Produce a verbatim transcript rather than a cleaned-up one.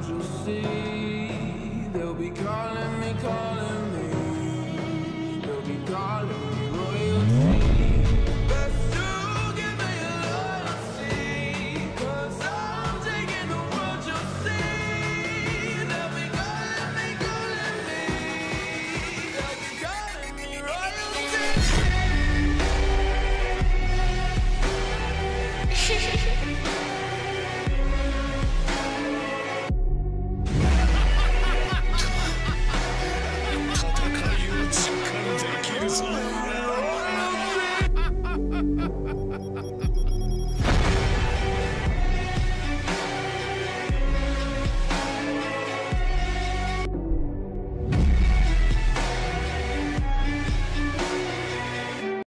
you'll see. They'll be calling me, calling me. They'll be calling me royalty. Best to give me your loyalty, 'cause I'm taking the world, you'll see. They'll be calling me, calling me. They'll be calling me royalty.